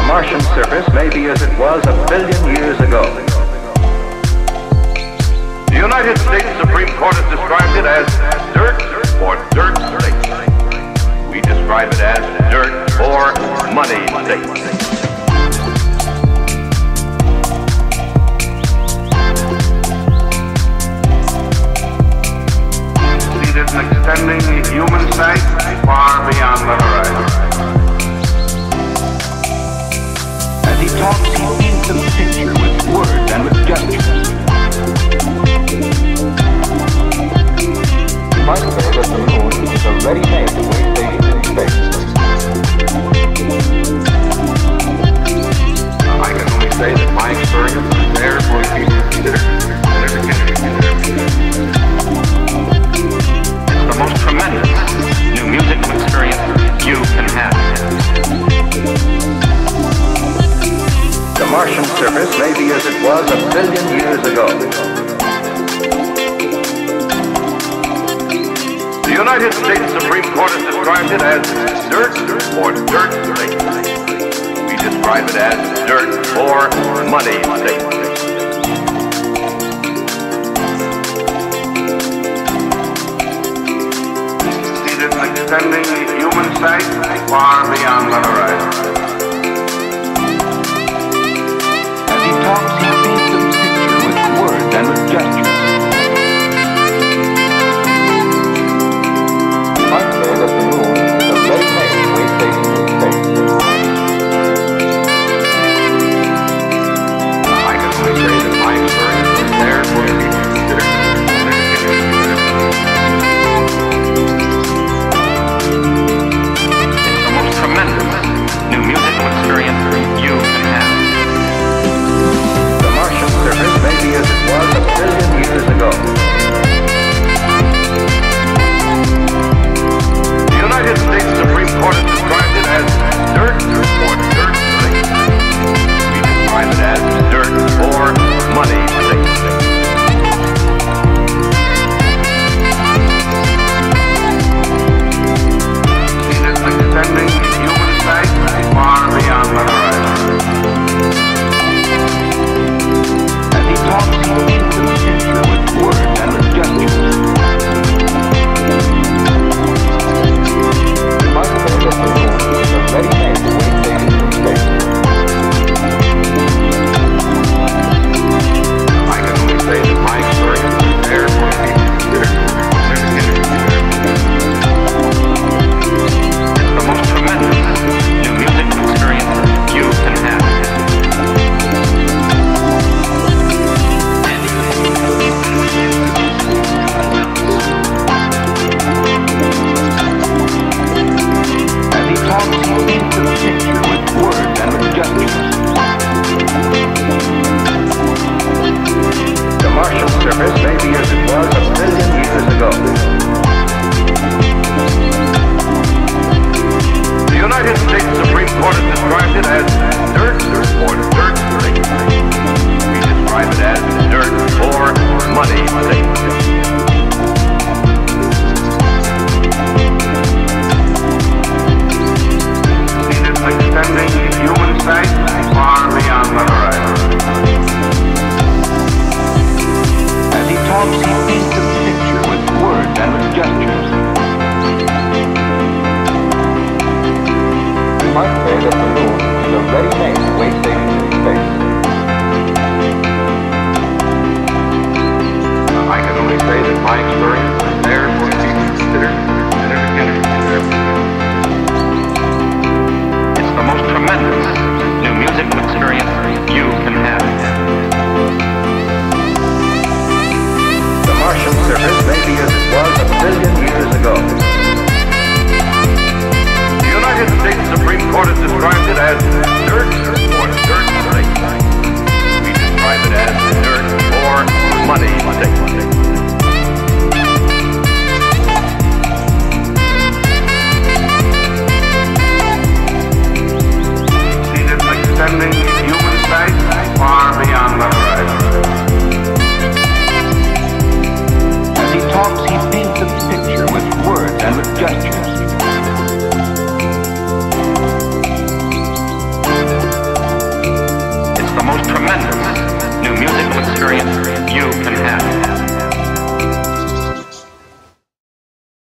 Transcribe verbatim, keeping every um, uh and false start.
Martian surface may be as it was a billion years ago. The United States Supreme Court has described it as dirt or dirt state. We describe it as dirt or money state. And extending the human sight far beyond the horizon. As he talks, he paints a picture with words and with gestures. You might say that the moon is a ready-made way station in space. I can only say that my experience is there for people to consider. The most tremendous new musical experience you can have. The Martian surface may be as it was a billion years ago. The United States Supreme Court has described it as dirt or dirt state. We describe it as dirt or money state. Extending the human sight far beyond the horizon. As he talks, he paints a picture with words and with gestures. You might say that the moon is a ready-made way station in space. I can only say that my experience is there for people to consider. Tremendous new musical experience you can have. The Martian surface may be as it was a billion years ago. The United States Supreme Court has described it as dirt or dirt state. We describe it as dirt or money state. Extending the human sight far beyond the horizon. As he talks, he paints a picture with words and with gestures. You might say that the moon is a ready-made way station in space. I can only say that my experience is there for people to consider. The most tremendous new musical experience you can have. As he talks, he paints a picture with words and with gestures. The Martian surface may be as it was a billion years ago. The United States Supreme Court has described it as dirt or dirt state. We describe it as dirt or money state. Extending the human sight far beyond the horizon. As he talks, he paints a picture with words and with gestures. You might say that the moon is a ready-made way station in space. I can only say that my experience is there for people to consider. Consider, consider, consider.